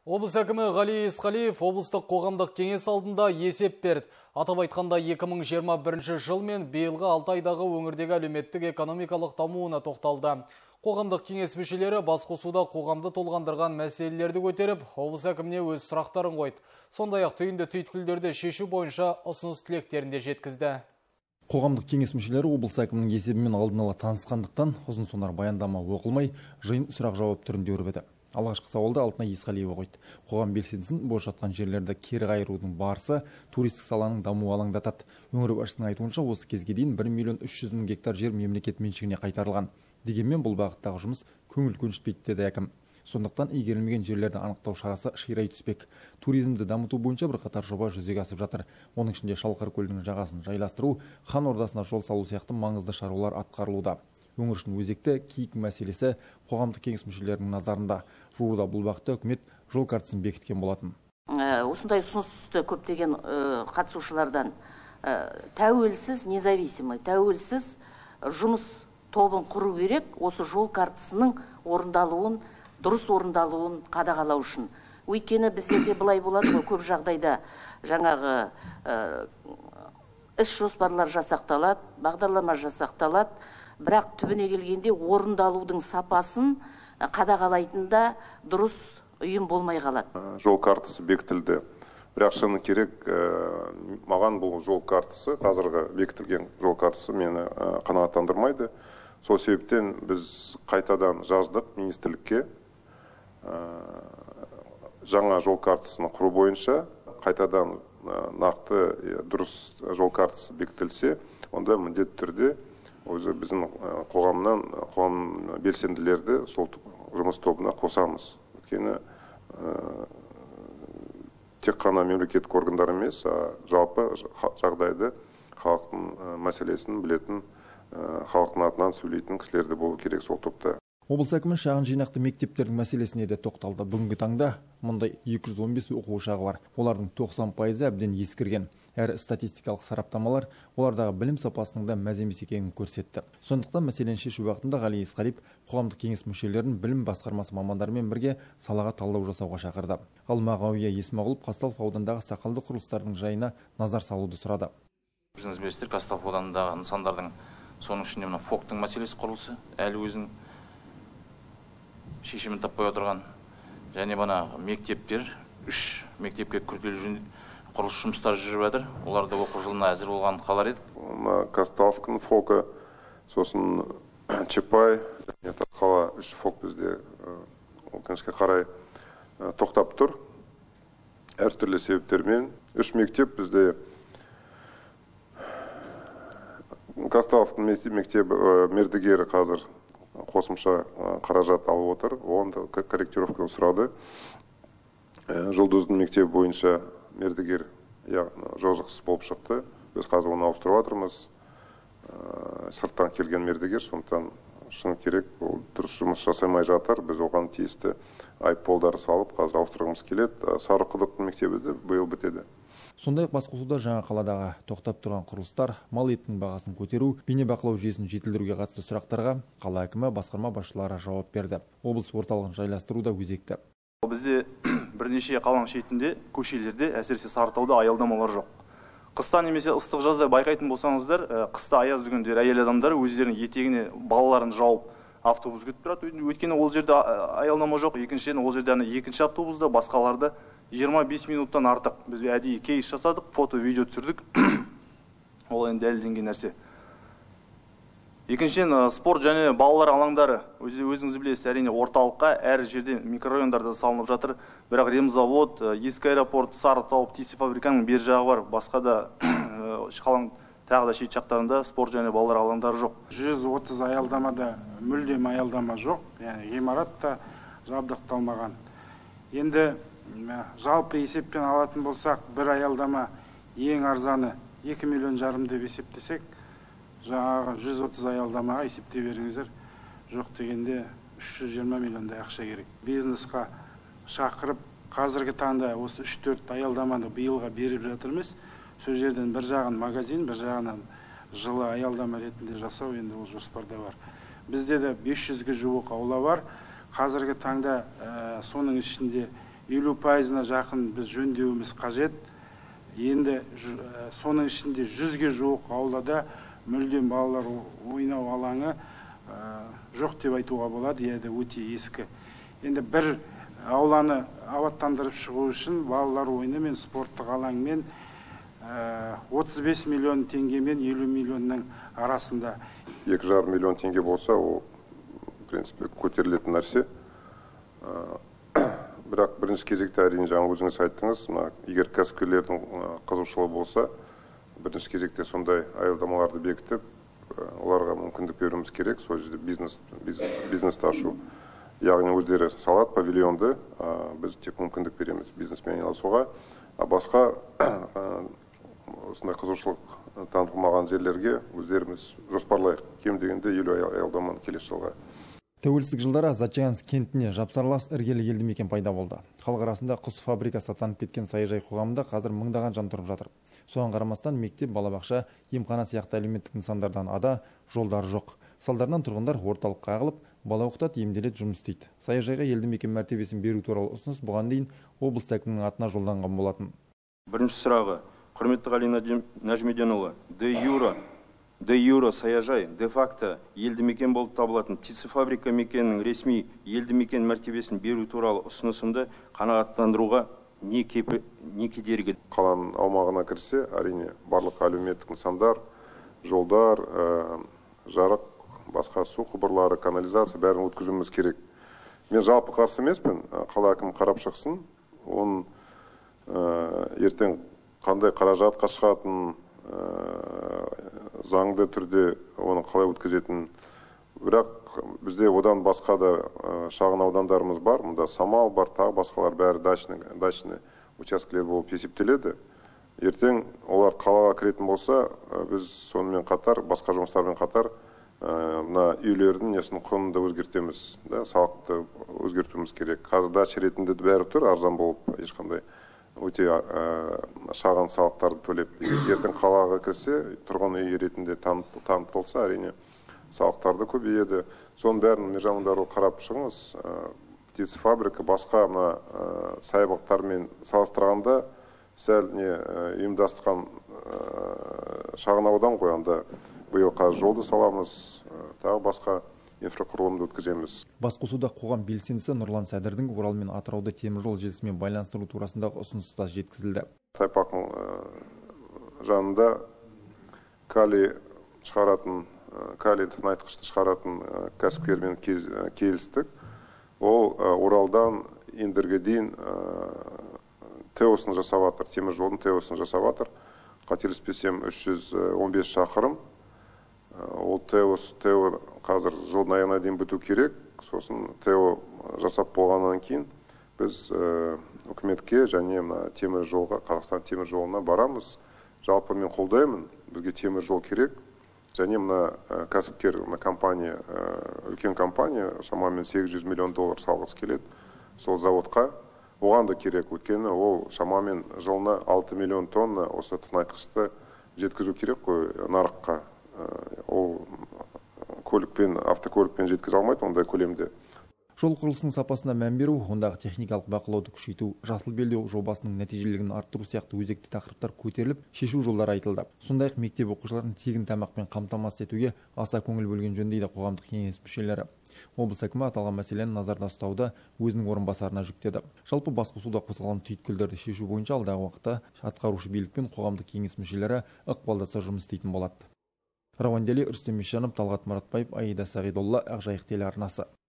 Облыс әкімі Ғали Есқалиев облыстық қоғамдық кеңес алдында есеп берді. Атап айтқанда 2021 жыл мен биылғы 6 айдағы өңірдегі әлеуметтік экономикалық дамуына тоқталды. Қоғамдық кеңес мүшелері басқосуда қоғамды толғандырған мәселелерді көтеріп, облыс әкіміне өз сұрақтарын қойды. Сондай-ақ түйінді түйткілдерді шешу бойынша ұсыныс тілектерін де жеткізді. Қоғамдық кеңес мүшелері облыс әкімінің есебімен алдын ала танысқандықтан ұзын сонар баяндама оқылмай, жиын сұрақ-жауап түрінде өрбіді. Алғашқы сауалды Алтынай Есқалиева қойды. Қоғам белсендісін бос жатқан жерлерді кері қайырудың барысы туристік саланың дамуы алаңдатады. Өңір басшысының айтуынша, осы кезге дейін 1.300.000 гектар жер мемлекет меншігіне қайтарылған. Дегенмен бұл бағыттағы жұмыс көңіл көншітпейді деді әкім. Сондықтан игерілмеген жерлерді анықтау шарасы ширай түспек. Туризмді дамыту бойынша бірқатар жоба жүзеге асып жатыр. Оның ішінде Шалқар көлінің жағасын жайластыру, Хан ордасына жол салу сияқты маңызды шаруалар атқарылуда. Өңір үшін өзекті киік мәселесі қоғамдық кеңес мүшелерінің назарында. Жуырда бұл бағытта үкімет жол картасын бекіткен болатын. Осындай ұсынысты көптеген қатысушылардан тәуелсіз, независимый, тәуелсіз жұмыс тобын құру керек, осы жол картасының орындалуын, дұрыс орындалуын қадағалау үшін. Өйткені біздерде былай болады ғой, көп жағдайда жаңағы іс жоспарлар жасақталады, бағдарлама жасақталады, бірақ түбіне келгенде орындалудың сапасын қадағалайтында дұрыс ұйым болмай қалады. Жол картасы бекітілді. Бірақ шыны керек, маған бұл жол картасы, қазіргі бекітілген жол картасы мені қанағаттандырмайды. Сол себептен біз қайтадан жаздық министрлікке, жаңа жол картасını құру бойынша қайтадан нақты дұрыс жол картасы бекітілсе, онда міндетті түрде өзі біздің қоғам белсенділерді сол жұмыс тобына қосамыз. Өйткені тек қана мемлекеттік органдар емес, жалпы жағдайды халықтың мәселесін білетін, халықтың атынан сөйлейтін кісілерді болу керек сол топта. Облыс әкімі шағын жинақты мектептердің мәселесіне де тоқталды. Бүгінгі таңда мұндай 215 оқу ошағы бар. Олардың 90% әбден ескірген. Әрі статистикалық сараптамалар олардағы білім сапасының да мәз емес екенін көрсетті. Сондықтан мәселені шешу уақытында Ғали Есқалиев қоғамдық кеңес мүшелерін білім басқармасы мамандарымен бірге салаға талдау жасауға шақырды. Ал Мағауия Есмағұлов Қазталов аудандағы сақалды құрылыстардың жайына назар салуды сұрады. Біздің білесіздер, Қазталов ауданындағы нысандардың соның ішінде мына фоктың мәселесі құрылысы әлі өзінің шешімін таппай отырған. Және бана мектептер, 3 мектепке күрделі құрылыс жұмыстары жүріп жатыр. Оларды оқу жылына әзір болған қалар еді. Қазталовтың фокі, сосын Чапай, қала 3 фок бізде өкінішке қарай тоқтап тұр. Әртүрлі себептермен 3 мектеп бізде Қазталовтың мектебі мердігері қазір қосымша қаражат алып отыр. Оған корректировка сұрады. Жұлдыздың мектебі бойынша мердігер жозықсыз болып шықты. Біз қазір оны ауыстырып жатырмыз. Сырттан келген мердігер, сондықтан шыны керек, ол дұрыс жұмыс жасамай жатыр. Біз оған тиісті айыппұлдар салып, қазір ауыстырғымыз келеді. Сарықұдықтың мектебі де биыл бітеді. Сондай-ақ басқосуда жаңа қаладағы тоқтап тұрған құрылыстар, мал етінің бағасын көтеру, бейнебақылау жүйесін жетілдіруге қатысты сұрақтарға қала әкімі, басқарма басшылары жауап берді. Облыс орталығын жайластыру да өзекті. Бізде бірнеше қаланың шетінде, көшелерде, әсіресе Сарытауда аялдамалар жоқ. Қыста немесе ыстық жазда байқайтын болсаңыздар, қыста аяз күндері әйел адамдар өздерінің етегіне балаларын жауып автобус күтіп тұрады. Өйткені ол жерде аялдама жоқ. Екіншіден ол жерде екінші автобуста басқаларды 25 минуттан артық біз әдейі кейс жасадық, фото, видео түсірдік. Ол енді дәлелденген нәрсе. Екіншіден спорт және балалар алаңдары. Өзіңіз білесіз, әрине орталыққа әр жерде микрорайондарда салынып жатыр. Бірақ ремзавод, ескі аэропорт, Сарытау, птицефабриканың бер жағы бар. Басқа да қаланың тағы да шет жақтарында спорт және балалар алаңдары жоқ. 130 аялдамада мүлдем аялдама жоқ, яғни ғимарат та жабдықталмаған. Енді жалпы есеппен алатын болсақ, бір аялдама ең арзаны 2,5 миллион деп есептесек, жаңағы 130 аялдамаға есептей беріңіздер, жоқ дегенде 320 миллиондай ақша керек. Бизнесқа шақырып, қазіргі таңда осы 3-4 аялдаманы биылға беріп жатырмыз. Сол жерден бір жағын магазин, бір жағынан жылы аялдама ретінде жасау енді ол жоспарда бар. Бізде де 500-ге жуық аула бар. Қазіргі таңда соның ішінде 50%-на жақын біз жөндеуіміз қажет. Енді соның ішінде 100-ге жуық аулада мүлдем балалар ойнау алаңы жоқ деп айтуға болады, еді өте ескі. Енді бір ауланы абаттандырып шығу үшін балалар ойыны мен спорттық алаңмен 35 миллион теңгемен 50 миллионның арасында. 2,5 миллион теңге болса, ол в принципе көтерілетін нәрсе. Бірақ бірінші кезекте әрине жаңа өзіңіз айттыңыз, егер кәсіпкерлердің қызығушылығы болса, бірінші кезекте сондай аялдамаларды бекітіп, оларға мүмкіндік беруіміз керек, сол жерде бизнесті ашу. Яғни өздері салат, павильонды, біз тек мүмкіндік береміз бизнеспен айналысуға, а басқа осындай қызығушылық танытылмаған жерлерге өздеріміз жоспарлайық. Кем дегенде 50 аялдаманы келесі жылға. Тәуелсіздік жылдары Зачаганск кентіне жапсарлас іргелі елді мекен пайда болды. Халық арасында құс фабрикасы атанып кеткен саяжай қоғамында қазір мыңдаған жан тұрып жатыр. Соған қарамастан мектеп, балабақша, емхана сияқты әлеуметтік нысандардан ада, жолдар жоқ. Салдарынан тұрғындар орталыққа ағылып, бала оқытады, емделеді, жұмыс істейді. Саяжайға елді мекен мәртебесін беру туралы ұсыныс бұған дейін облыс әкімінің атына жолданған болатын. Бірінші сұрағы, құрметті Ғали Нәжімеденұлы, де юра саяжай, де факто елді мекен болып табылатын птицефабрика мекенінің ресми елді мекен мәртебесін беру туралы ұсынысымды қанағаттандыруға не кедергі? Қаланың аумағына кірсе, әрине барлық әлеуметтік нысандар, жолдар, жарық, басқа су құбырлары, канализация бәрін өткізуіміз керек. Мен жалпы қарсы емеспін, қала әкімі қарап шықсын, оның ертең қандай қаражатқа шығатын, заңды түрде оны қалай өткізетін. Бірақ бізде одан басқа да шағын аудандарымыз бар, мұнда Самал бар, тағы басқалар бәрі дачный учаскелер болып есептеледі. Ертең олар қалаға кіретін болса, біз сонымен қатар, басқа жұмыстармен қатар, мына үйлердің несін құнын да өзгертеміз, салықты өзгертуіміз керек. Қазір дача ретінде бәрі тұр, арзан болып, ешқандай өте шағын салықтарды төлеп. Ертең қалаға кірсе, тұрғын үй ретінде танытылса, әрине салықтарды көбейеді. Соның бәрін мержамындары қарап шығыңыз. Птицефабрика басқа саябақтармен салыстырғанда сәл ұйымдастырған шағын аудан қойғанда биыл қазір жолды саламыз, тағы басқа инфрақұрылымды өткіземіз. Басқосуда қоғам белсендісі Нұрлан Сәдірдің Орал мен Атырауды теміржол желісімен байланыстыру турасындағы ұсынысы да жеткізілді. Тайпақтың жанында калий тыңайтқышты шығаратын кәсіпкермен келістік. Ол Оралдан Индерге дейін ТЭО-сын жасап жатыр, теміржолдың ТЭО-сын жасап жатыр. Қателеспесем 315 шақырым. Ол ТЭО қазір жылдың аяғына дейін біту керек. Сосын ТЭО жасап болғаннан кейін біз үкіметке және темір жолға, Қазақстан темір жолына барамыз. Жалпы мен қолдаймын, бізге темір жол керек. Және кәсіпкер компания, үлкен компания, шамамен $800 миллион салғысы келеді сол заводқа. Оған да керек, өйткені ол шамамен жылына 6 миллион тонна осы тыңайтқышты жеткізу керек қой нарыққа. Ол автокөлікпен жеткізе алмайды ондай көлемде. Жол құрылысының сапасына мән беру, ондағы техникалық бақылауды күшейту, жасыл белдеу жобасының нәтижелілігін арттыру сияқты өзекті тақырыптар көтеріліп, шешу жолдары айтылды. Сондай-ақ мектеп оқушыларын тегін тамақпен қамтамасыз етуге аса көңіл бөлген жөн дейді қоғамдық кеңес мүшелері. Облыс әкімі аталған мәселені назарда ұстауды өзінің орынбасарына жүктеді. Жалпы басқосуда қозғалған түйткілдерді шешу бойынша алдағы уақытта атқарушы билік пен қоғамдық кеңес мүшелері ықпалдаса жұмыс істейтін болады. Рауандели, Рүстем Ишанов, Талғат Маратбаев, Аида Сағидолла, Ақжайық телеарнасы.